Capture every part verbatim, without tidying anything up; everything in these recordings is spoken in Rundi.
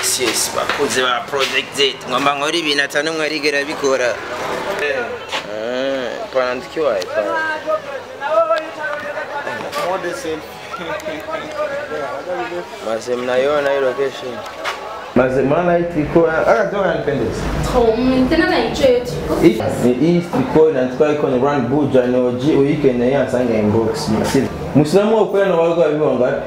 yes yes bakuze ba project Z ngomba ngori ibintu atanu mwarigera bikora eh pandikiwa ipa model Maze mnaiona hii location. Maze maana hii triko aka toka Independence. Oh, tena na hicho triko. Hii hii triko inatoka iko ni Run Buja ni oji uike na ya sanga inbox. Msili. Muislamu wa kwenda wako hivi wangapi?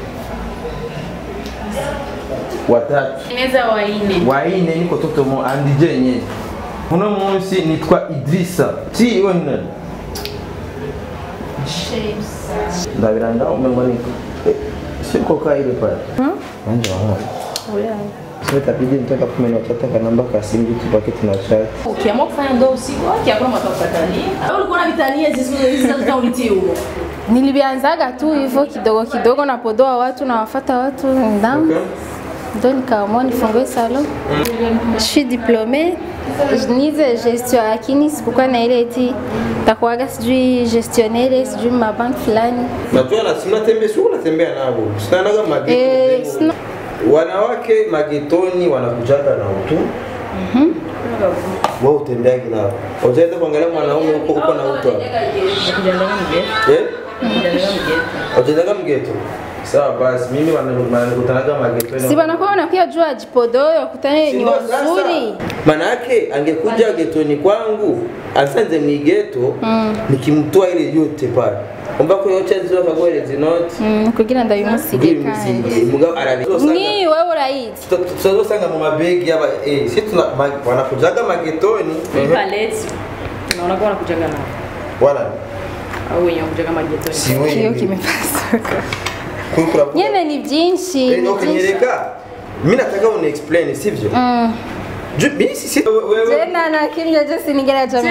Watatu. Inaweza waine. Waine niko toto mo andije yenyewe. Kuna munsi nitwa Idrisa. Si hiyo ni nani? Shapes. Ndabiranga umemwaniko. Siko kaile pale. Hmm? Ndio hapo. Oya. Sasa tabidi nitaka kumena nataka namba kasi mtu paketi na chat. Ukiamua kufanya ndo usiku wake hapo mtakutania. Au ulikuwa na vitania hizi hizi za ulitie huko. Nilianzaga tu hivyo kidogo kidogo na podoa watu na wafata watu ndani. Ndio nikaamua nifungue salon. Je suis diplômée. Nize gestion lakini sikuwa na ile eti takuaga sijui gestionnaire sijui mabanki fulani. Najua na simna tembea sio unatembea nabo. Sitanaga mageto. Eh, sina. Wanawake magetoni wanakujaga na utu. Mhm. Wao utembea nao. Ujaenda kuangalia mwanaume huko huko na utu. Ujaenda mgeto. Eh? Ujaenda mgeto. Sawa basi mimi wanakutanaga magetoni. Si wanakuwa wanakuja jua jipodo wakutane ni wazuri. Maana yake angekuja getoni kwangu, asanze mgeto mm. nikimtoa ile yote pale. Ombako yote nzio kagore zinoti. Mm, kugira ndabimusige kandi. Mugabo arabizo sanga. Ni wewe urayizi. Tuzo sanga mu mabegi yaba eh si tuna wanakujaga magetoni. Paleti. Unaona kwa wanakujaga na. Wala. Au wenye wanakujaga magetoni. Si wewe. Kio kimepasa. Nyene ni byinshi. Eh okenyereka. Mimi nataka uni explain sivyo? Mm. Mimi si wewe. Tena na kimya just ningera jamii.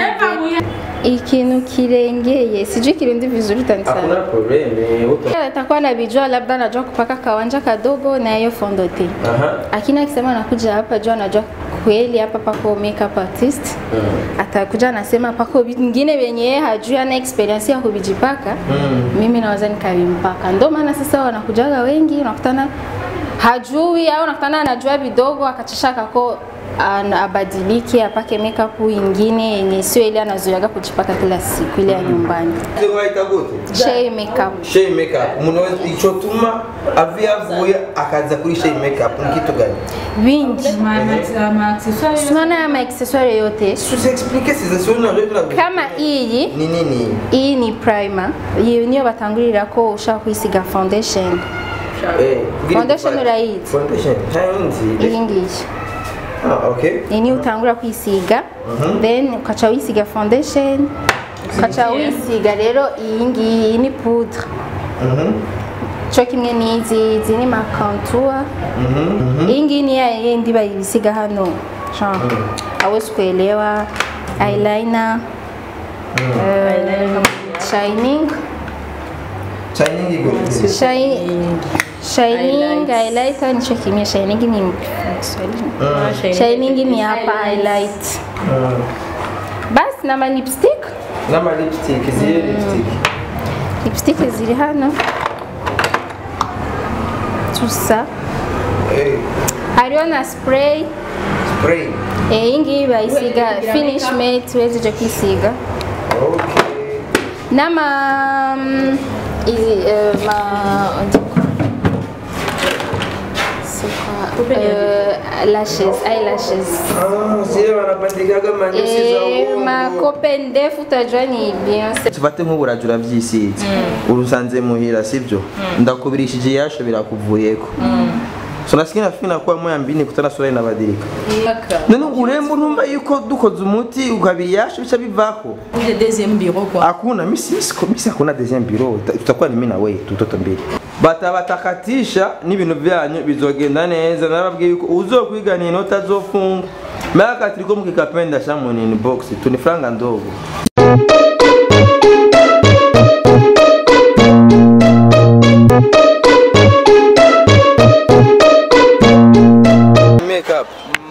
Ikintu kirengeye sijui kirundi vizuri tanisa. Hakuna problem. Atakuwa na bijua labda anajua kupaka kawanja kadogo na hiyo fondote. Aha. Akina akisema anakuja hapa jua anajua kweli hapa pako makeup artist. Mm. Atakuja anasema pako vingine wenye yeye hajui ana experience ya kubijipaka. Mm. Mimi naweza nikavimpaka. Ndio maana sasa wanakujaga wengi unakutana hajui au unakutana anajua vidogo akachisha kako abadilike apake makeup nyingine yenye sio ile anazoeaga kujipaka kila siku ile ya nyumbani. Ndio waita gute? Shea makeup. Shea makeup. Munaweza ichotuma avia vuya akaanza kuri shea makeup ni kitu gani? Vingi. Ma accessoires. Sana ya ma accessoires yote. Sio explique ces sio kama hii ni nini? Hii ni primer. Hii niyo batangurira ko ushaka kuisiga foundation. Eh, foundation right. Foundation. Hainzi. English. Ah, okay. Ini utangura kwisiga, uh -huh. Then ukacha wisiga foundation, ukacha wisiga rero iyi ngiyi ni poudre. Mhm. Uh Cho kimwe nizi zini ma contour. Mhm. Uh Iyi ngiyi ni yendi bayisiga hano. Jean. Uh -huh. Awezi kuelewa eyeliner. Mhm. Uh, eyeliner shining. Shining iko. Shining. Shining highlighter ni chokimia shining ni Swahili. Shining ni hapa highlight. Bas na ma lipstick? Na ma lipstick zile lipstick. Lipstick zile hano. Tout ça. Eh. Hariyo na spray. Spray. Eh ingi bayisiga finish mate wezi jo kisiga. Okay. Na ma uh, ma Uh, lashes, eyelashes. Ah, zile wanapandikaga manyusi za uongo. Ma kope ndefu utajua ni Beyonce. Tufate nk'uburajura by'isizi. Mm. Urusanze muhira sivyo? Mm. Ndakubirishije yasho birakuvuyeko. Mm. So nasikina fina kwa moya mbini kutana sura inabadilika. None urembo numva yuko dukoze umuti ukabiri yasho bicha bivako. Ile deuxième bureau quoi. Hakuna misi misi hakuna deuxième bureau. Tutakuwa ni mimi na wewe tutoto mbili. Batabatakatisha n'ibintu byanyu bizogenda neza narabwiye yuko uzokwiga ni nota zofunga. Maka triko mukikapenda shamu ni box tuni franga ndogo. Makeup.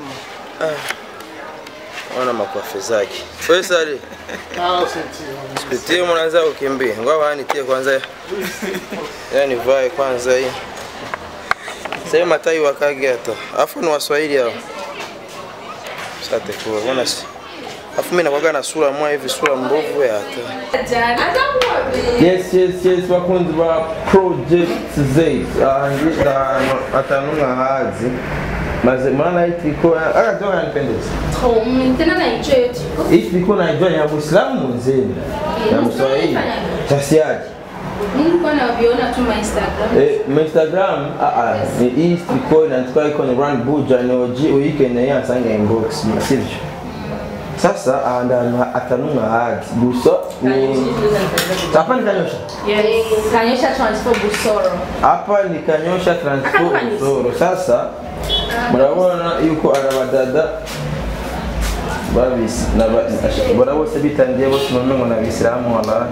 Ona makwafe zake. Wewe sare. Ah, senti. Sitie mwananza ukimbie. Ngoja wanitie kwanza. Yaani vae kwanza hii. Sasa matai wakage hata. Afu ni Waswahili hao. Sante kwa bwana si. Afu mimi nakuwa na sura moja hivi sura mbovu ya hata. Yes yes yes wakunzi wa Project Z. Ah ngira atanunga hazi. Maze maana itiko aka toka nipendeza. Trop tena na hicho yote. Itiko na jua ya Muislamu mzee. Na Mswahili. Tasiaje. Mimi nilikuwa naviona tu my Instagram. Eh, my Instagram ah ah ni East Bitcoin and tukao iko ni Run Buja ni oji uike na ya sanga inbox message. Sasa anda atanunga hadi buso ni hapa ni kanyosha. Yes. Kanyosha transfer busoro. Hapa ni kanyosha transfer busoro. Sasa mnaona yuko arabadada babisi na bora wose bitangiye bose mumengo na Islamu wala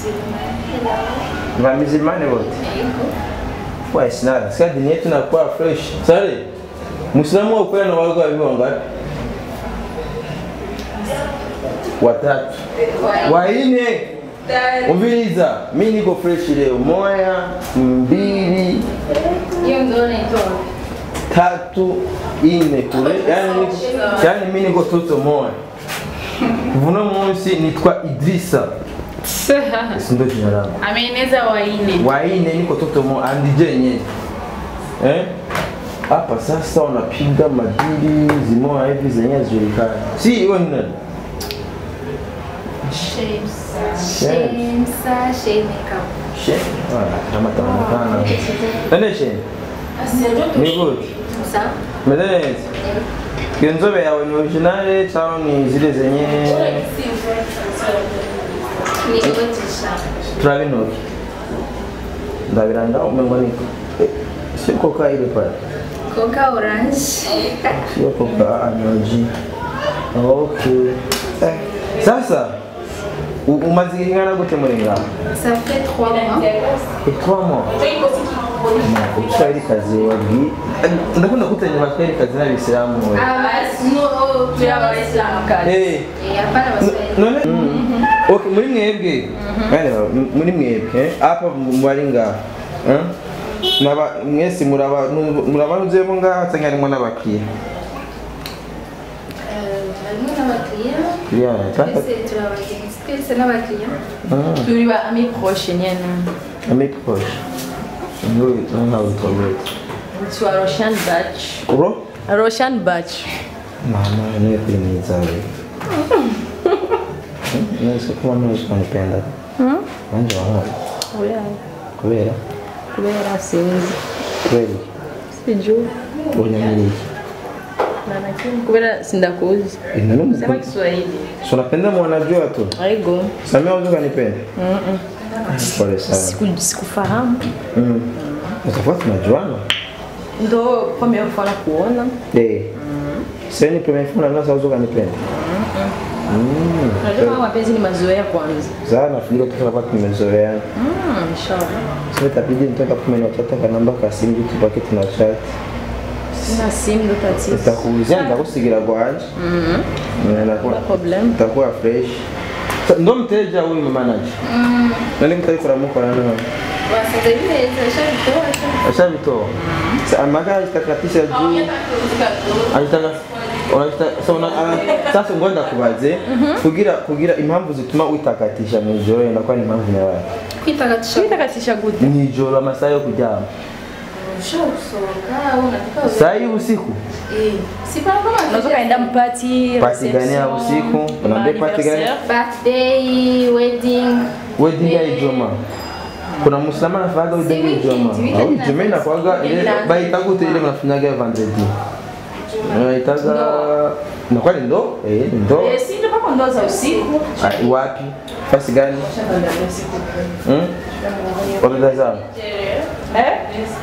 na mizimane wote kwa sinara sasa dini yetu inakuwa fresh sare Muislamu wako na wako wabonga watatu waine umbiliza mimi niko fresh leo moja mbili hiyo ndio inaitwa tatu ine kule yani yani mimi niko toto moja vuno munsi nitwa Idrisa sindo jina langu ameneza waine waine niko toto moja andije yenyewe eh hapa sasa unapiga madili zimoa hivi zenye zijulikana si hiyo ni nani Shemsa Shemsa Shemeka Shem wala kama tamakana nani Shem ni good sawa medeni Kenzobe yawe ni originale chao ni zile zenye ni otisha Travinoki ndabiranga umengoniko si coca ile pale coca orange sio coca anoji okay eh sasa umazingana gute murenga ça fait trois mois et trois mois Ushairi kazi wapi? Ndakunda kutanya washairi kazi na Uislamu wewe. Ah, no, tu wa Islam kazi. Eh, hapana washairi. Okay, muri mwebwe. Bana, muri mwebwe. Hapa mwaringa. Eh? Naba mwese muraba muraba nuzemo nga tsangani mwana bakiye. Eh, mwana bakiye. Yeah, tata. C'est tu wa c'est na bakiye. Ah. Tu wa ami proche nyana. Ami proche. No, no, how to wait. It's a Roshan batch. Ro? A Roshan batch. Mama, no ni zawe. No, sio kama mimi sikunipenda. Mhm. Ndio hapo. Oya. Kubera. Kubera sinzi. Kweli. Sijui. Unyamili. Na nakini kubera sindakuzi. Inano sema Kiswahili. So napenda mwanajua tu. Aigo. Samia unataka nipende? Mhm. Pole sana. Siku sikufahamu. Mhm. Utafuata tunajuana? Ndo kwa mimi kufanya kuona. Eh. Sasa ni première fois na sasa unataka nipende. Mhm. Najua mapenzi ni mazoea kwanza. Sana nafikiri tutapata tumezoea. Mhm, inshallah. Sasa itabidi nitaka kumenya tutaka namba kwa simu tupake tuna chat. Sina simu ndo tatizo. Nitakuuzia nitakusigira gwanje. Mhm. Ninakuwa problem. Itakuwa fresh. Ndo mteja huyu manager. Mhm. Nani mtaikora mko na nani? Sasa hivi ashabitoa ashabitoa. Sasa magari itakatisha juu. Alitaka sasa una sasa ngoenda kubaze kugira kugira impamvu zituma uitakatisha mu joro inakuwa ni impamvu ya wapi? Kuitakatisha kuitakatisha gute? Ni joro amasaa yo kujama. Ushosoka unataka saa hii usiku? Eh. Sipa kama unaweza kaenda mpati party gani ya usiku? Unaambia party gani? Birthday, wedding. Wedding ya Ijumaa. Kuna Muislamu anafaga wedding ya Ijumaa. Au Ijumaa inakuaga ile baitaga ile mnafanyaga vendredi. Unaitaga inakuwa ni ndo? Eh, ndo. Eh, si ndo pako ndo za usiku. Wapi? Fasi gani? Hmm? Wapi za? Eh?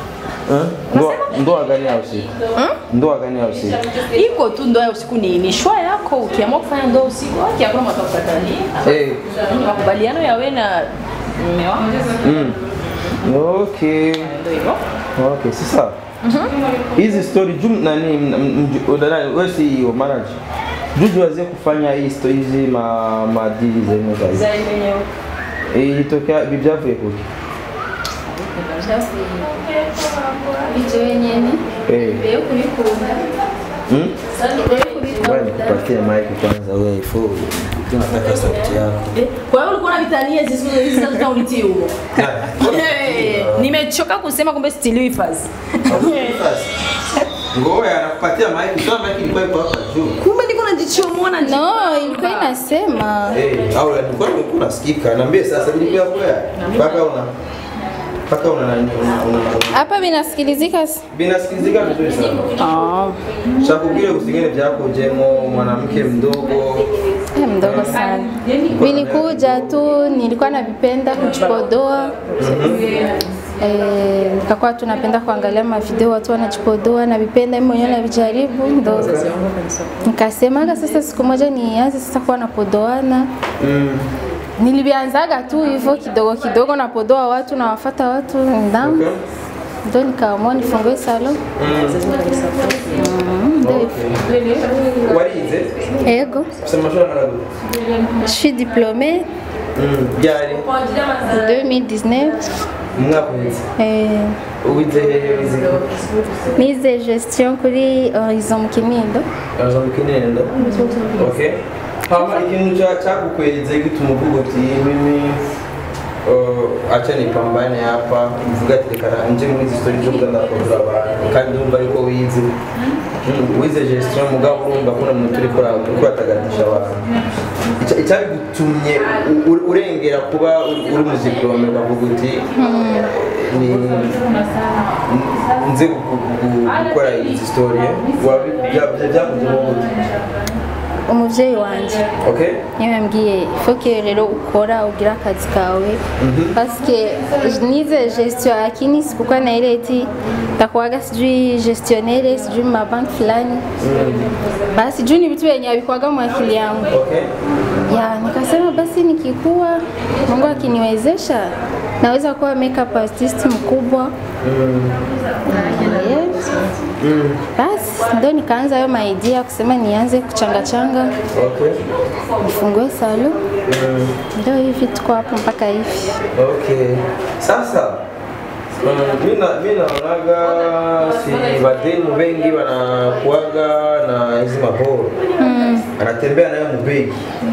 Ndo ndo gani ya usiku? Ndo gani ya usiku? Iko tu ndo ya usiku ni ni shwa yako ukiamua kufanya ndo usiku wake hakuna matakutania. Eh. Makubaliano ya wewe na mume wako. Mm. Okay. Ndio hivyo. Okay, sasa. Hizi story jum nani udana wewe si wa manager. Juju wazie kufanya hii story hizi ma madili za imo zaidi. Zaidi yenyewe. Eh, ilitokea Biblia yako iko. Video yenyewe. Eh. Leo kulikunda. Hmm? Leo kulikunda. Wewe nikupatie mic kwanza wewe ifo. Tunataka sauti yako. Kwa hiyo ulikuwa unavitania hizi siku hizi sasa ulitii huko. Nimechoka kusema kumbe stili hifadhi. Ngoja anakupatia mic, sio mic ilikuwa iko hapa juu. Kumbe niko najichomoa na No, ilikuwa inasema. Eh, au ilikuwa unasikika. Niambie sasa ilikuwa kwa. Paka una Paka una nani? Hapa binasikilizika? Binasikilizika vizuri sana. Ah. Shakubile kusigene vyako jemo mwanamke mdogo. Eh, mdogo sana. Vilikuja tu nilikuwa navipenda kujipodoa. Eh, nikakuwa tunapenda kuangalia mavideo watu wanajipodoa na vipenda mimi mwenyewe navijaribu ndo nikasema sasa siku moja nianze sasa kuwa napodoana. Mm. Nilianzaga tu hivyo kidogo kidogo napodoa watu na wafuata watu ndani. Okay. Ndio nikaamua nifungue salon. Mm. Okay. What is it? Ego. Sema shona na. Je suis diplômée. Mm. Gari. deux mille dix-neuf. Mwakwezi. Eh. Uwize wize. Nize gestion kuri Horizon Kinindo. Horizon Kinindo. Okay. Hama ikintu cyakukweze gitumuvugo ati mimi uh, acha nipambane hapa mvuga ati rekana nje muri izi story zo kuganda kodura abantu kandi ndumva ariko wize wize gestion mugabo urumva kuna muntu uri kora uri kwatagatisha abantu icyabi gutumye urengera kuba uri mu diplome bavuga uti ni nze gukora izi story wabi byavuze umuvyeyi wanje. Okay. Niwe yambwiye foke rero ukora ugira akazi kawe. Mm-hmm. Parce que nize gestion lakini sikukuwa na ile eti takuwaga sijui gestionnaire sijui ma bank fulani. Mm-hmm. Basi juu ni vitu yenye abikwaga mwa akili yangu. Okay. Ya nikasema basi nikikuwa Mungu akiniwezesha naweza kuwa makeup artist mkubwa. Mm. Yes. Mm. Basi ndio nikaanza hayo idea kusema nianze kuchanga changa. Okay. Nifungue salon. Mm. Ndio hivi tuko hapo mpaka hivi. Okay. Sasa mimi mimi naonaga si bademu wengi wanakuaga na hizi maboro. Mm. Anatembea nayo mbegi.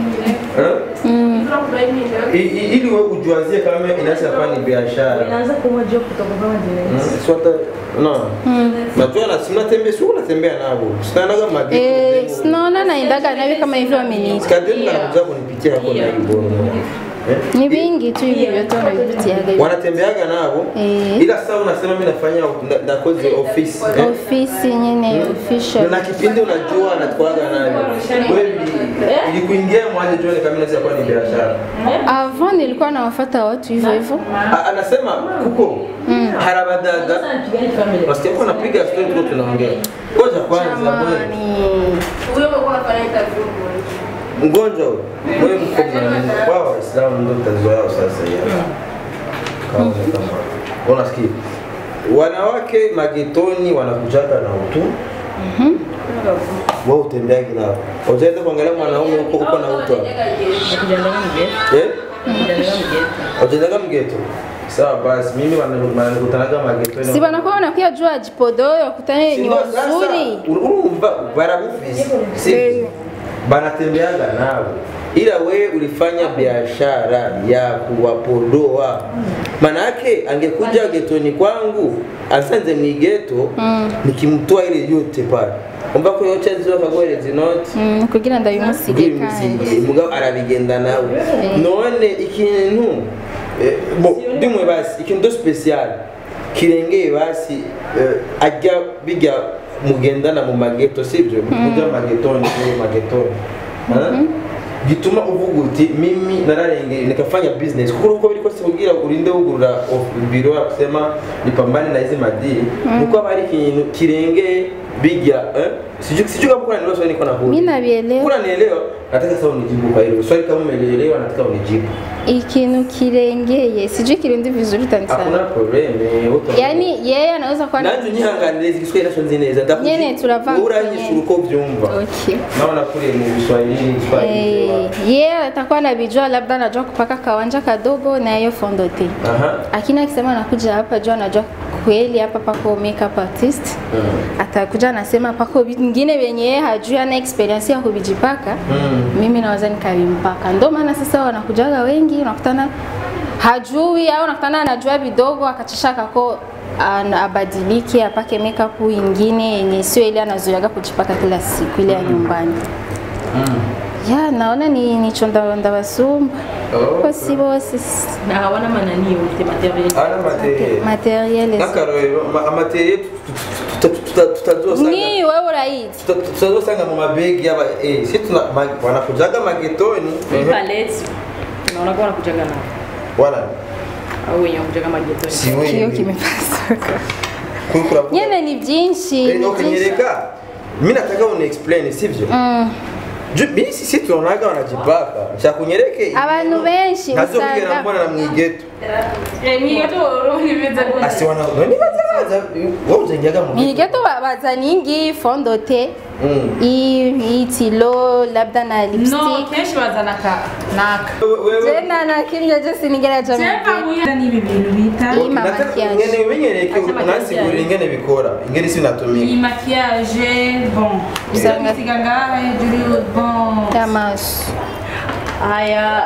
Mm. Ili wewe ujuazie kama inaweza kuwa ni biashara. Inaanza kuwa job kutoka kwa wengine. Swata no. Najua na sina tembea sio unatembea nabo. Sina naga mageti. Eh, sinaona naendaga nawe kama hivyo ameni. Kadri anakuja kunipitia hapo na hivyo. Ni vingi tu hivi vyote wanavipitiaga. Wanatembeaga nao. Eh. Ila sasa unasema mimi nafanya na kozi office. Eh? Office yenyewe official. Na kipindi unajua anatwaga nayo. Wewe ilikuingia mwaje jioni kama inaweza kuwa ni biashara. Avant nilikuwa nawafuata watu hivyo hivyo. Anasema kuko mm. harabadada. Basi hapo napiga story tu tunaongea. Ngoja kwanza bwana. Huyo mko anafanya interview. Mgonjwa wewe mko na wao Waislamu ndio tazoea sasa hivi. Kama kama unasikia wanawake magetoni wanakujaga na utu. Mhm. Wao utembeaje nao? Ujaenda kuangalia mwanaume huko uko na utu. Ukijenga mgeto. Eh? Ukijenga mgeto. Sawa basi mimi wanakutanaga magetoni. Si bana kwa wanakuja jua ajipodoe wakutane ni wazuri. Urumva barabufisi. Si banatembeaga nao. Ila we ulifanya biashara ya kuwapodoa. Manake angekuja getoni kwangu asanze ni geto mm. nikimtoa ile yote pale. Umva ko yote zizo kagwereza note. Mm, kugira ndabimusige kandi. Mugabo arabigenda nawe. Yeah. None ikintu eh, bo dimwe basi ikintu special kirengeye basi eh, ajya bijya mugendana mu mageto sivyo muja mm. magetoni mu magetoni. Mm-hmm. Gituma uvuga uti mimi nararengeye nikafanya business kuko uko biriko sibugira urinde ugurura biro ya kusema nipambane na hizi madili mm. nuko bari kintu kirengeye bijya eh siju siju kama kuna nilo swali niko na huko mimi nabielewa kuna nielewa nataka sasa unijibu kwa hilo swali kama umeelewa nataka unijibu ikintu kirengeye siju kirundi vizuri tanzania hakuna problem yani yeye anaweza kwa nanjye nyihanganire Kiswahili nacho nzi neza ndakuzi nyene turavanga uranyishura uko byumva okay naona kule mu Kiswahili Kiswahili yeye atakuwa anabijua labda anajua kupaka kawanja kadogo na hiyo fondote aha akina akisema anakuja hapa jua anajua kweli hapa pako makeup artist mm. atakuja anasema pako vingine vyenye hajui ana experience ya kuvijipaka mm. mimi naweza nikavimpaka. Ndio maana sasa wanakujaga wengi, unakutana hajui au unakutana anajua vidogo akachisha kako abadilike apake makeup nyingine yenye sio ile anazoeaga kujipaka kila siku ile ya nyumbani. Mm. Ya naona ni ni chonda nda basumba. Oh, kwa si bose na hawana manani yote material. Hawana material. Material. Nakaro material tutazua sana. Ni wewe right. Tutazua sana mu mabegi aba eh si tuna wanakujaga magetoni. Palette. Unaona kwa wanakujaga na. Wala. Au wenye kujaga magetoni. Si wewe. Kio kimepasuka. Nyene ni byinshi. Eh okay nyereka. Mimi nataka uni explain sivyo? Mm. Mimi sisi tunaonaga wanajipaka. Shakunyereke. Abantu benshi usanga mbona na mwigeto. Eh mwigeto ni beza kwa. Asi wana ni bazaza. Wao uzengaga mu. Mwigeto bazaningi fondote. Mm. I itilo labda na lipstick. No, kesho wazanaka naka. Tena na kimya je sinigera jamii. Sema muya ni bibintu bita. Ni maquillage. Ngene binyereke unasigura ingene bikora. Ingene sinatumika. Ni maquillage bon. Usanga siganga juri bon. Tamas. Haya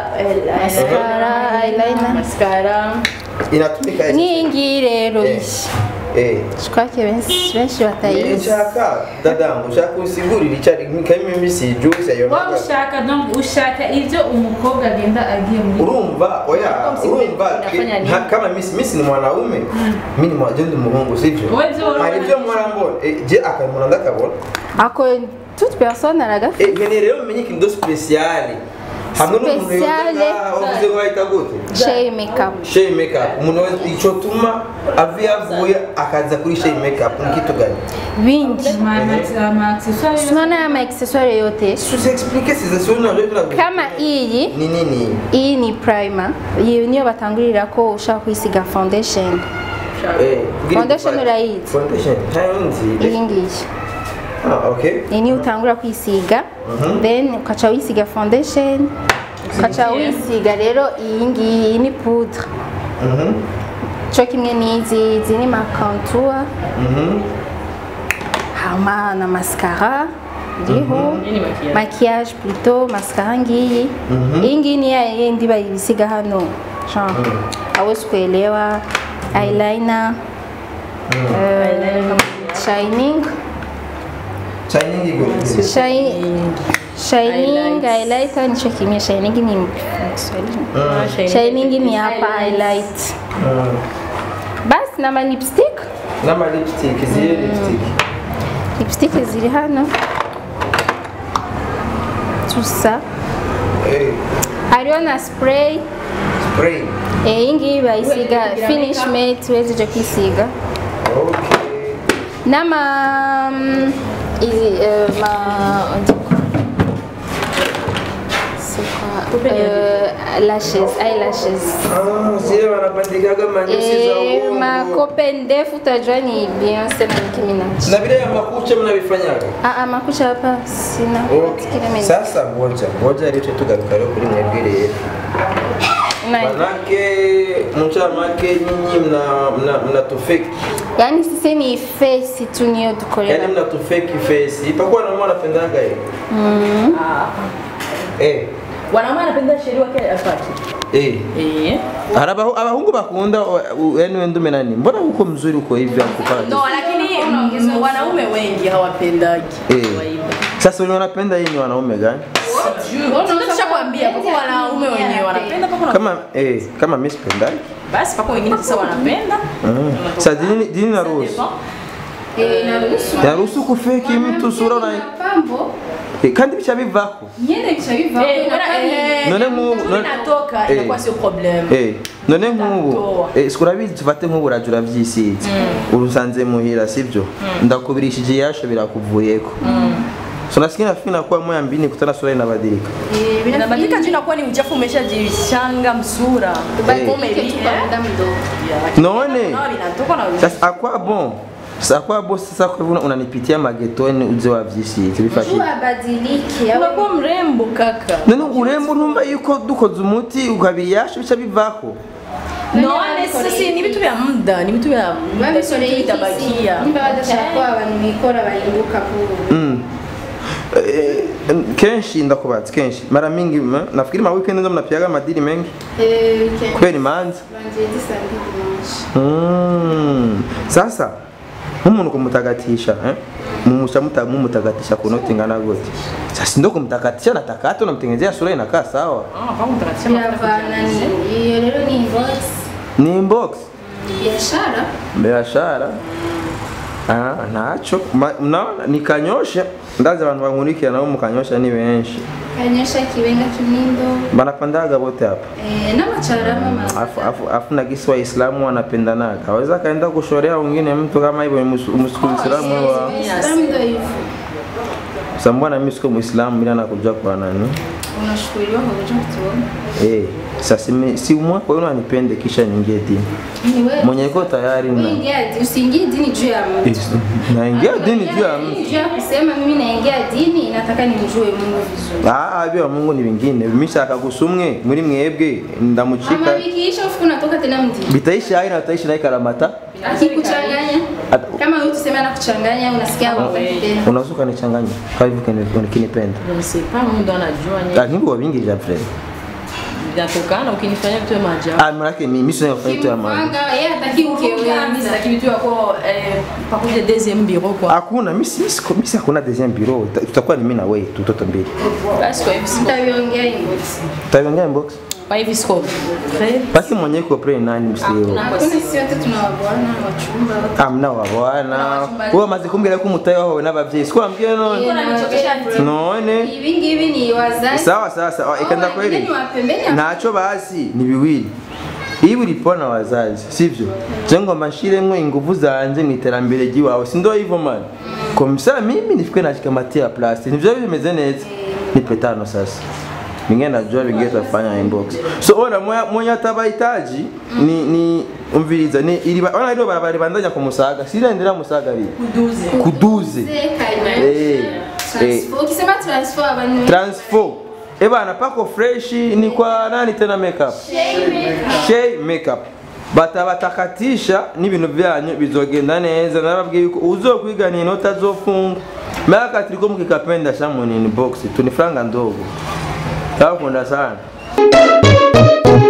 mascara, eyeliner, mascara. Inatumika nyingi rero ishi. Eh. Shikake benshi benshi batayizi. Nshaka dadangu ushaka usigurira icari nk'imwe misi juice ayo. Wa ushaka donc ushaka ivyo umukobwa agenda agiye muri. Urumva oya urumva kama misi misi ni mwanaume. Mimi ni mwajendo muhungu sivyo. Hari ivyo mwarambona je akamuna ndakabona. Ako toute personne aragafa. Eh ngene rero menye kindo special. Hamwe n'umuntu uvuze ngo ahita gute? Shea makeup. Shea makeup. Umuntu ico tuma avi avuye akaza kuri shea makeup nikitu gani? Vingi. Ma accessoires. Tunaona ma accessoires yote. Sisi explique ces accessoires kama iyi ni nini? Iyi ni primer. Iyi niyo batangurira ko ushaka kwisiga foundation. Eh, foundation urayizi. Foundation. Hayonzi. Iyi ngiyi. Ah, okay. Ini utangura kwisiga, mm-hmm. Then ukacha wisiga foundation, ukacha wisiga rero iyi ngiyi ni poudre. Mhm. Cyo kimwe nizi izi ni ma contour. Mhm. Hama na mascara. Ndiho. Maquillage plutôt mascara ngiyi. Iyi ngiyi ni ya yendi bayisiga hano. Genre awezi kuelewa eyeliner. Shining. Shining iko. Shining. Shining highlighter ni chokimia shining ni Kiswahili. Shining ni hapa highlight. Bas na ma lipstick? Na ma lipstick, zile lipstick. Lipstick zile hano. Tout ça. Eh. Hariyo na spray. Spray. Eh ingi baisiga finish mate wezi je kwisiga. Okay. Na ma izi uh, ma Uh, lashes, eyelashes. Ah, zile wanabandikaga manyusi za uongo. Ma kope ndefu utajua ni Beyonce na Nicki Minaj. Na vile ya makucha mnavifanyaga? Ah ah, makucha hapa sina. Okay. Sasa ngoja, ngoja ile tugaruka leo kuri mwebwire yetu. Manake mchamake nyinyi mna mna mna tufake. Yaani sisi ni face tu niyo dukorera. Yaani mna tufake face. Ipakuwa na mwana pendaga hiyo. Mhm. Ah. Eh. Wanaume wanapenda sheria wake afaki. Eh. Eh. Araba abahungu bakunda yani wendume nani? Mbona uko mzuri uko hivi akupata? No, lakini wanaume wengi hawapendagi. Eh. Sasa wale wanapenda hii ni wanaume gani? Tunashakwambia kwa wanaume wenyewe wanapenda pako kama eh kama mimi sipendagi. Basi pako wengine sasa wanapenda. Sasa dini dini na ruhusa. Eh na ruhusa. Ya ruhusa kufeki mtu sura na pambo. Eh kandi bicha bivako. Nyene bicha bivako. None nk'ubu natoka inakuwa sio problem. Eh none nk'ubu eh sikurabizi tufate nk'ubu urajura vyisize. Urusanze muhira sivyo? Ndakubirishije yasho birakuvuyeko. So nasikia fina kwa moya mbini kutana sura inabadilika. Eh inabadilika tu inakuwa ni uchafu umeshajishanga msura. Kama hivi kwa muda mdogo. None. Sasa akwa bon. Sasa kwa boss sasa kwa hivyo unanipitia magetoni uje wa vyisize bifaki. Ubadilike. Unakuwa mrembo kaka. None urembo ntumba yuko dukoze umuti ukabiyasha bicha bivako. No, sasa ni vitu vya muda, ni vitu vya muda sio vitabakia. Nimba badashaka abantu bikora bahinduka vuba. Mm. Eh, kenshi ndakubaza kenshi mara mingi nafikiri ma weekend ndo mnapiaga madili mengi Eh, weekend. kweli manzi Banjedi samedi dimanche. mm. Sasa umuntu kumutagatisha eh mumusha mutamu mutagatisha kunoti ngana goti sasa ndo kumtagatisha natakato namtengenezea sura inakaa sawa Ah, kama mtakatisha Yavana ni hiyo leo ni inbox. ni inbox Biashara. biashara ah nacho mnaona nikanyosha ndaza abantu bankurikira nabo mukanyosha ni benshi Kanyosha kiwenga kinindo. banapandaga bote hapa Eh, na macharama mama. afu afu afu na kisi waislamu wanapendana kaweza kaenda kushorea wengine mtu kama hivyo muislamu wa Islamu ndio hivyo. sambwana mimi siko muislamu bila nakuja kwa nani Unashukuriwa kwa kuja kutuona. eh sasa mimi si umwa kwa hiyo anipende kisha niingie dini Ni wewe. mwenye iko tayari na Uingia usiingie dini juu ya mtu. naingia dini juu ya mtu Juu ya kusema mimi naingia dini nataka nimjue Mungu vizuri. ah byo Mungu ni vingine mishaka gusumwe muri mwebwe ndamuchika Mama bikiisha ufuku natoka tena mdini. bitaishi haina ataishi na karamata Akikuchanganya. Kama wewe tuseme anakuchanganya unasikia unapenda. unazuka nichanganya kwa hivyo kinipenda Msipa mtu anajua ni lakini kwa vingi vya friend vinatokana ukinifanyia vitu vya maajabu. ah mrake mimi sio nafanya vitu ya maana Mwanga yeye hataki ukewe. Mimi sitaki vitu yako eh pakuja deuxième bureau kwa. hakuna mimi si mimi si hakuna deuxième bureau tutakuwa ni mimi na wewe tutoto mbili Basi kwa hivi siko. Tutaviongea inbox. tutaongea inbox Kwa hivi siko. basi mwenyewe kwa pre nani msio Hakuna sisi wote tunawabwana wachumba wote. amna wa bwana wewe maze kumbira ko mutayo wawe n'abavyeyi siko ambye none none Hivi hivi ni wazazi. sawa sawa sawa ikanda kweli Ni wapembeni. nacho basi ni biwili hivi ulipona wazazi sivyo jengo mashire mwe inguvu zanje ni terambere giwawe si ndo hivyo man komsa mimi nifike nashikamatia plus nivyo bimeze neza ni petano sasa ningenda najua bingeza kufanya inbox so ona mwenye atabahitaji ni ni umviriza ni ili ona ndio barabara bandanya kumusaga sira endera musaga bi Kuduze. kuduze eh eh Ukisema transfer abantu transfer ebana pako fresh ni kwa nani tena makeup Shay makeup bata batakatisha n'ibintu byanyu bizogenda neza narabwiye yuko uzokwiga ni nota zofunga maka triko mkikapenda shamu ni inbox tunifranga ndogo takunda sana